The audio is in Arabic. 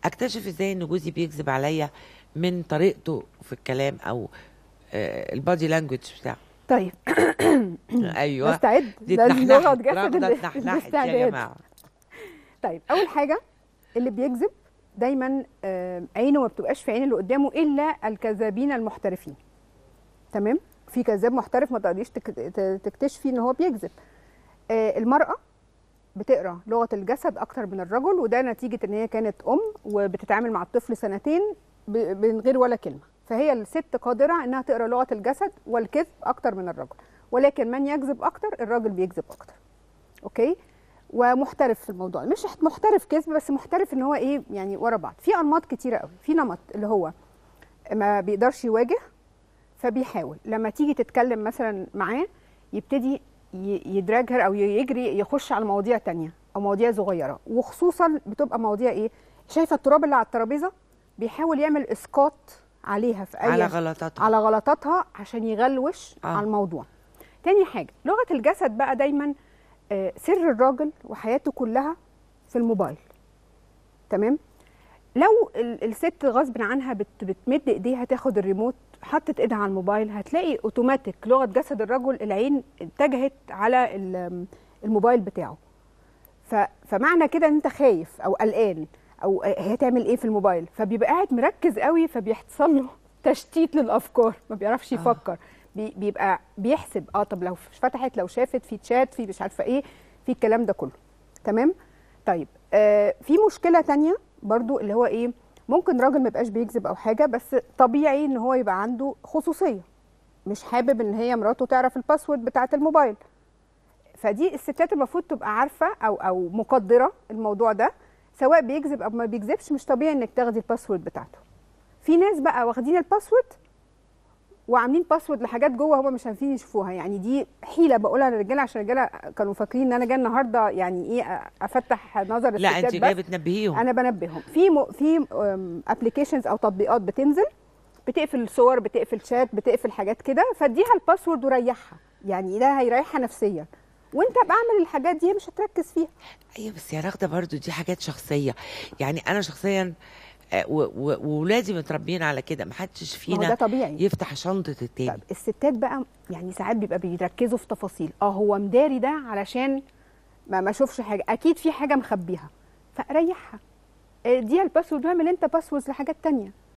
اكتشف ازاي ان جوزي بيكذب عليا من طريقته في الكلام او البادي لانجوج بتاعه؟ طيب ايوه نستعد، دي لازم لغه اتنحنحت، جسد رغده اتنحنحت يا الاستعداد. جماعه. طيب اول حاجه، اللي بيكذب دايما عينه ما بتبقاش في عين اللي قدامه الا الكذابين المحترفين. تمام؟ في كذاب محترف ما تقدريش تكتشفي ان هو بيكذب. المراه بتقرا لغه الجسد اكتر من الرجل، وده نتيجه ان هي كانت وبتتعامل مع الطفل سنتين من غير ولا كلمه، فهي الست قادره انها تقرا لغه الجسد والكذب اكتر من الرجل، ولكن من يكذب اكتر الراجل بيكذب اكتر. اوكي؟ ومحترف في الموضوع، مش محترف كذب بس، محترف ان هو ايه يعني ورا بعض. في انماط كتيره قوي. في نمط اللي هو ما بيقدرش يواجه، فبيحاول لما تيجي تتكلم مثلا معاه يبتدي يدراجها او يجري يخش على مواضيع تانية او مواضيع صغيره، وخصوصا بتبقى مواضيع ايه؟ شايفه التراب اللي على الترابيزه، بيحاول يعمل اسقاط عليها في اي على غلطاتها عشان يغلوش على الموضوع. تاني حاجه لغه الجسد بقى، دايما سر الراجل وحياته كلها في الموبايل. تمام؟ لو الست غصب عنها بتمد ايديها تاخد الريموت، حطت ايدها على الموبايل، هتلاقي اوتوماتيك لغه جسد الرجل العين اتجهت على الموبايل بتاعه. فمعنى كده ان انت خايف او قلقان او هي تعمل ايه في الموبايل، فبيبقى قاعد مركز قوي، فبيحصل له تشتيت للافكار، ما بيعرفش يفكر. بيبقى بيحسب طب لو فتحت، لو شافت في تشات، في مش عارفه ايه، في الكلام ده كله. تمام؟ طيب في مشكله تانية برضو اللي هو ايه، ممكن راجل ما يبقاش بيكذب او حاجه، بس طبيعي ان هو يبقى عنده خصوصيه، مش حابب ان هي مراته تعرف الباسورد بتاعه الموبايل. فدي الستات المفروض تبقى عارفه او مقدره الموضوع ده، سواء بيكذب او ما بيكذبش، مش طبيعي انك تاخدي الباسورد بتاعته. في ناس بقى واخدين الباسورد وعاملين باسورد لحاجات جوه هم مش عارفين يشوفوها. يعني دي حيله بقولها للرجاله، عشان الرجاله كانوا فاكرين ان انا جايه النهارده يعني ايه افتح نظر الستات. لا انت جايه بتنبهيهم. انا بنبههم. في ابلكيشنز او تطبيقات بتنزل بتقفل صور، بتقفل شات، بتقفل حاجات كده، فاديها الباسورد وريحها، يعني ده هيريحها نفسيا، وانت بعمل الحاجات دي مش هتركز فيها. ايوه بس يا رغده برضو دي حاجات شخصيه. يعني انا شخصيا وولادي متربيين على كده، ما حدش فينا ده طبيعي يفتح شنطه التاني. طب الستات بقى يعني ساعات بيبقى بيركزوا في تفاصيل، هو مداري ده علشان ما اشوفش حاجه، اكيد في حاجه مخبيها، فريحها، اديها الباسورد واعمل انت باسورد لحاجات تانية.